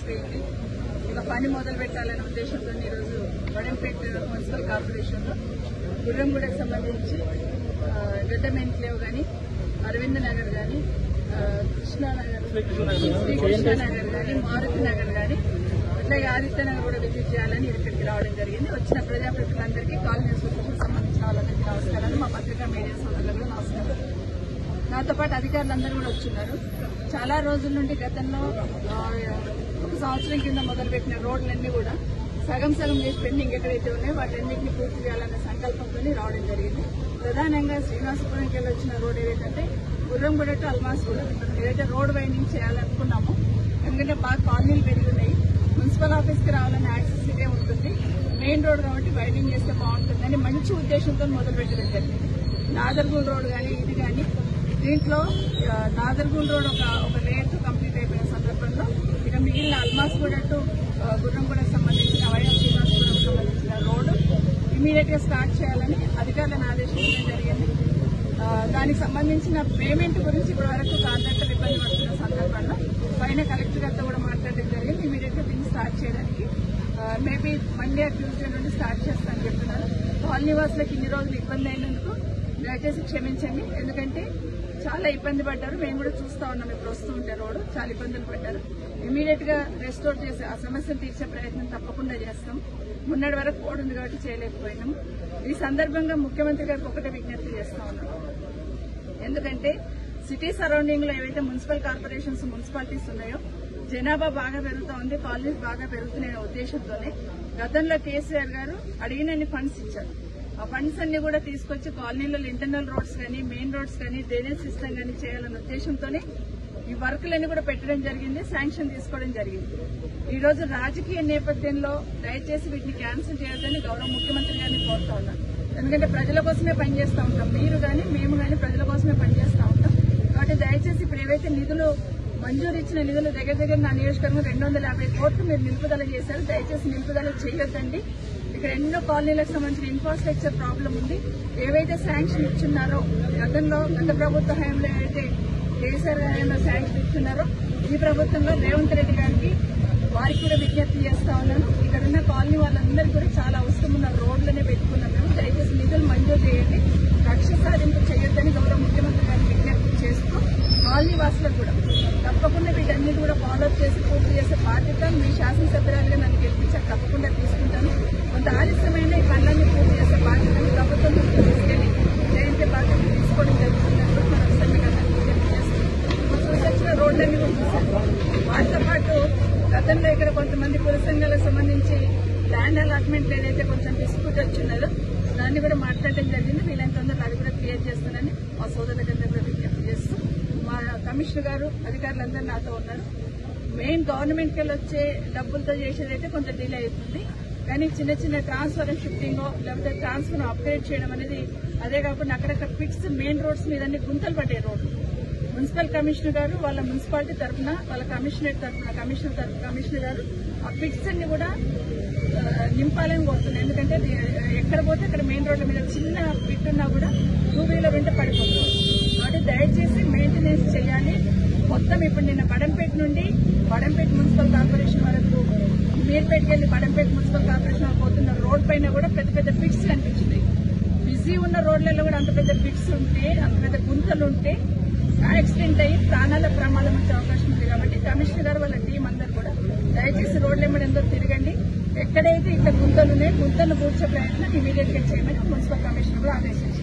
అయిపోయింది. ఇక పని మొదలు పెట్టాలనే ఉద్దేశంతో ఈరోజు వడంపేట మున్సిపల్ కార్పొరేషన్లో గుర్రంగూడకు సంబంధించి గడ్డం ఎన్క్లేవ్ కానీ, అరవింద్ నగర్ కానీ, కృష్ణానగర్, శ్రీకృష్ణానగర్ కానీ, మారుతి నగర్ కానీ, అట్లాగే ఆదిత్యనగర్ కూడా విజిట్ చేయాలని ఇక్కడికి రావడం జరిగింది. వచ్చిన ప్రజాప్రతినిధులందరికీ, కాలనీ అసోసియేషన్ సంబంధించిన వాళ్ళందరికీ నమస్కారాలు, మా పత్రికా మీడియా సోదరులకు నమస్కారం. నాతో పాటు అధికారులందరూ కూడా వచ్చున్నారు. చాలా రోజుల నుండి గతంలో 1 సంవత్సరం కింద మొదలుపెట్టిన రోడ్లన్నీ కూడా సగం చేసి పెండింగ్ ఎక్కడైతే ఉన్నాయో వాటన్నింటినీ పూర్తి చేయాలనే సంకల్పంతో రావడం జరిగింది. ప్రధానంగా శ్రీనివాసపురంకి వెళ్ళి వచ్చిన రోడ్ ఏదైతే గుర్రంగూడ టు అల్మాస్గూడ ఏదైతే రోడ్ వైండింగ్ చేయాలనుకున్నామో, ఎందుకంటే బాగా కాలనీలు పెరిగి ఉన్నాయి, మున్సిపల్ ఆఫీస్కి రావాలనే యాక్సెస్ ఇదే ఉంటుంది, మెయిన్ రోడ్ కాబట్టి వైండింగ్ చేస్తే బాగుంటుందని మంచి ఉద్దేశంతో మొదలుపెట్టడం జరిగింది. నాదర్గూల్ రోడ్ కానీ ఇది కానీ, దీంట్లో నాదర్గూల్ రోడ్ ఒక లేయర్ కంప్లీట్ అయిపోయిన సందర్భంలో ఇక మిగిలిన అల్మాస్గూడ టు గుర్రంగూడకు సంబంధించిన వైఎస్ శ్రీనివాసపురం సంబంధించిన రోడ్డు ఇమీడియట్ గా స్టార్ట్ చేయాలని అధికారులను ఆదేశించడం జరిగింది. దానికి సంబంధించిన పేమెంట్ గురించి ఇప్పటి వరకు కాంట్రాక్టర్ ఇబ్బంది పడుతున్న సందర్భంలో పైన కలెక్టర్ గారితో కూడా మాట్లాడడం జరిగింది. ఇమీడియట్ గా దీన్ని స్టార్ట్ చేయడానికి మేబీ మండే ట్యూస్డే నుండి స్టార్ట్ చేస్తానని చెప్తున్నారు. కాలనీ వాసులకు ఇన్ని రోజులు ఇబ్బంది అయినందుకు దయచేసి క్షమించండి, ఎందుకంటే చాలా ఇబ్బంది పడ్డారు. మేము కూడా చూస్తా ఉన్నాం, ఇప్పుడు వస్తూ ఉంటే రోడ్డు చాలా ఇబ్బందులు పడ్డారు. ఇమీడియట్ గా రెస్టోర్ చేసి ఆ సమస్యను తీర్చే ప్రయత్నం తప్పకుండా చేస్తాం. మొన్నటి వరకు కోడ్ ఉంది కాబట్టి చేయలేకపోయినాం. ఈ సందర్భంగా ముఖ్యమంత్రి గారికి ఒకటే విజ్ఞప్తి చేస్తా ఉన్నాం, ఎందుకంటే సిటీ సరౌండింగ్ లో ఏవైతే మున్సిపల్ కార్పొరేషన్స్ మున్సిపాలిటీస్ ఉన్నాయో జనాభా బాగా పెరుగుతూ ఉంది, కాలనీస్ బాగా పెరుగుతున్నాయనే ఉద్దేశంతోనే గతంలో కేసీఆర్ గారు అడిగినన్ని ఫండ్స్ ఇచ్చారు. ఆ ఫండ్స్ అన్ని కూడా తీసుకొచ్చి కాలనీలో ఇంటర్నల్ రోడ్స్ కానీ, మెయిన్ రోడ్స్ కానీ, డ్రైనేజ్ సిస్టమ్ కానీ చేయాలన్న ఉద్దేశంతోనే ఈ వర్కులన్నీ కూడా పెట్టడం జరిగింది, శాంక్షన్ తీసుకోవడం జరిగింది. ఈ రోజు రాజకీయ నేపథ్యంలో దయచేసి వీటిని క్యాన్సిల్ చేయొద్దని గౌరవ ముఖ్యమంత్రి గారిని కోరుతా ఉన్నాను. ఎందుకంటే ప్రజల కోసమే పనిచేస్తూ ఉంటాం, మీరు కానీ మేము కానీ ప్రజల కోసమే పనిచేస్తూ ఉంటాం. కాబట్టి దయచేసి ఇప్పుడు ఏవైతే నిధులు మంజూరు ఇచ్చిన నిధులు దగ్గర నా నియోజకవర్గం 250 కోట్లు మీరు నిలుపుదల చేశారు, దయచేసి నిలుపుదల చేయొద్దండి. ఇక్కడ ఎన్నో కాలనీలకు సంబంధించిన ఇన్ఫ్రాస్ట్రక్చర్ ప్రాబ్లం ఉంది. ఏవైతే శాంక్షన్ ఇచ్చున్నారో గత ప్రభుత్వ హయాంలో ఏవైతే కేసీఆర్ హయాంలో శాంక్షన్ ఇచ్చున్నారో ఈ ప్రభుత్వంలో రేవంత్ రెడ్డి గారికి వారికి కూడా విజ్ఞప్తి చేస్తా ఉన్నాను. ఇక్కడ ఉన్న కాలనీ వాళ్ళందరికీ కూడా చాలా అవసరం ఉన్న రోడ్లనే పెట్టుకున్నాం. మేము దయచేసి నిధులు మంజూరు చేయండి, లక్ష్య సాధింపు చేయొద్దని గౌరవ ముఖ్యమంత్రి గారికి విజ్ఞప్తి చేస్తూ కాలనీ వాసులకు కూడా తప్పకుండా వీటన్నిటి కూడా ఫాలోఅప్ చేసి పూర్తి చేసే బాధ్యత మీ శాసనసభ్యురాలుగా నన్ను గెలిపించాక తప్పకుండా తీసుకుంటాను. కొంత ఆలస్యమైన ఈ పనులన్నీ పూర్తి చేసే బాధ్యతను ప్రభుత్వం తీసుకెళ్లి జయంతి బాధ్యత తీసుకోవడం జరుగుతుందని కూడా మనం సమ్మెగా విజ్ఞప్తి చేస్తాం. చూసొచ్చిన రోడ్లన్నీ కూడా చూసాం. వాటితో పాటు గతంలో ఇక్కడ కొంతమంది కుల సంఘాలకు సంబంధించి ల్యాండ్ అలాట్మెంట్ ఏదైతే కొంచెం డిస్ప్యూట్ వచ్చిన్నదో దాన్ని కూడా మాట్లాడడం జరిగింది. వీళ్ళని తొందరలో అది కూడా క్లియర్ చేస్తానని మా సోదరులందరూ కూడా విజ్ఞప్తి చేస్తూ మా కమిషనర్ గారు అధికారులందరూ నాతో ఉన్నారు. మెయిన్ గవర్నమెంట్కి వెళ్ళి వచ్చే డబ్బులతో చేసేదైతే కొంచెం డిలే అవుతుంది, కానీ చిన్న ట్రాన్స్ఫర్ షిఫ్టింగ్ లేకపోతే ట్రాన్స్ఫర్ అప్గ్రేడ్ చేయడం అనేది, అదే కాకుండా అక్కడక్కడ ఫిక్స్ మెయిన్ రోడ్స్ మీద అన్ని గుంతలు పడ్డాయి రోడ్లు. మున్సిపల్ కమిషనర్ గారు వాళ్ళ మున్సిపాలిటీ తరఫున వాళ్ళ కమిషనర్ గారు ఆ ఫిక్స్ అన్ని కూడా నింపాలని కోరుతున్నాను. ఎందుకంటే ఎక్కడ పోతే అక్కడ మెయిన్ రోడ్ల మీద చిన్న ఫిట్ ఉన్నా కూడా 2 వీలర్ వెంట పడిపోతుంది. కాబట్టి దయచేసి మెయింటెనెన్స్ చేయాలి. మొత్తం ఇప్పుడు నిన్న బడంపేట నుండి బడంపేట మున్సిపల్ కార్పొరేషన్ వరకు మీర్పేటకి వెళ్లి బడంపేట మున్సిపల్ కార్పొరేషన్ వరకు పోతున్న రోడ్ పైన కూడా పెద్ద ఫిక్స్ కనిపించింది. బిజీ ఉన్న రోడ్లలో కూడా అంత పెద్ద ఫిక్స్ ఉంటే, అంత పెద్ద గుంతలు ఉంటే యాక్సిడెంట్ అయ్యి ప్రాణాల ప్రమాదం వచ్చే అవకాశం ఉంది. కాబట్టి కమిషనర్ గారు వాళ్ళ టీం అందరూ కూడా దయచేసి రోడ్లు ఎమ్మడెందో తిరగండి, ఎక్కడైతే ఇక్కడ గుంతలు ఉన్నాయో గుంతలను పూడ్చే ప్రయత్నం ఇమీడియట్ గా చేయమని మున్సిపల్ కమిషనర్ కూడా ఆదేశించారు.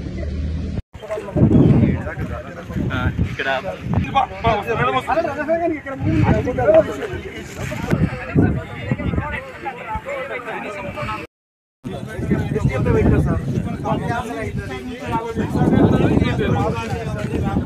ఇక్కడ